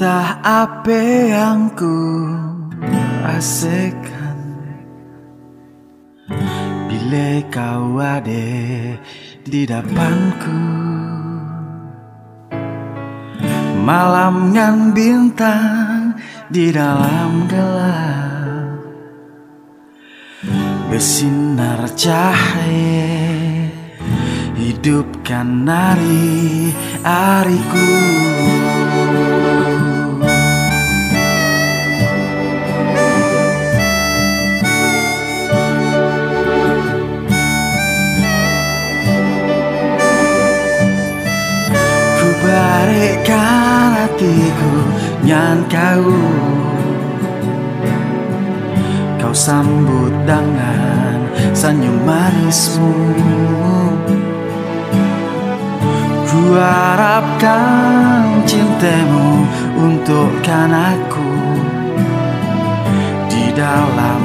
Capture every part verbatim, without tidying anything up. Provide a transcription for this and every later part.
Entah apa yang ku rasakan bila kau ada di depanku. Malam ngan bintang di dalam gelap bersinar cahaya, hidupkan hari-hariku. Ku barekkan hatiku nyan kau, kau sambut dengan senyum manismu. Ku harapkan cintamu untukkan aku di dalam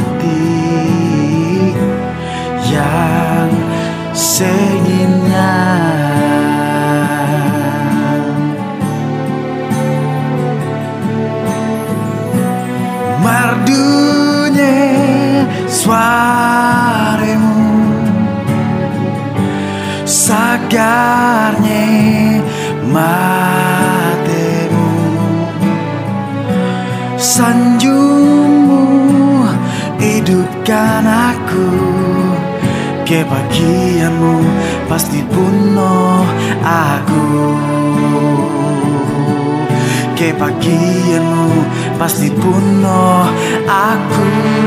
titik yang seinginnya. Merdunya suaramu, sagarnya matamu, sanjungmu hidupkan aku. Kebahagiaanmu pasti penuh aku. Kebahagiaanmu pasti penuh aku.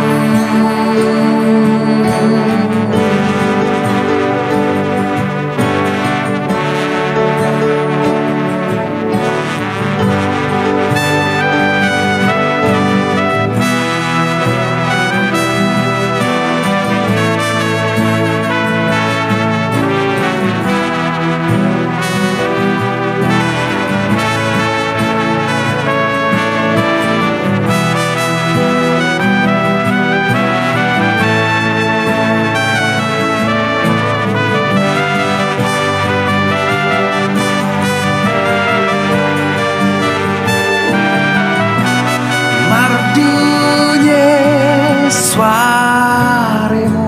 Suaramu,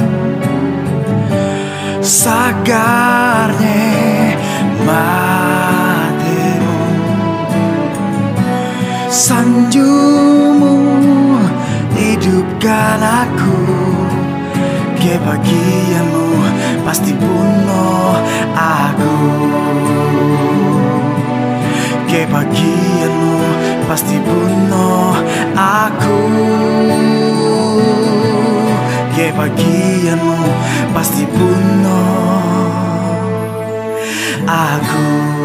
sagarnya matamu, sanjungmu hidupkan aku. Kebahagiaanmu pasti penuh aku. Kebahagiaanmu pasti penuh aku. Kebahagiaanmu pasti penuh aku.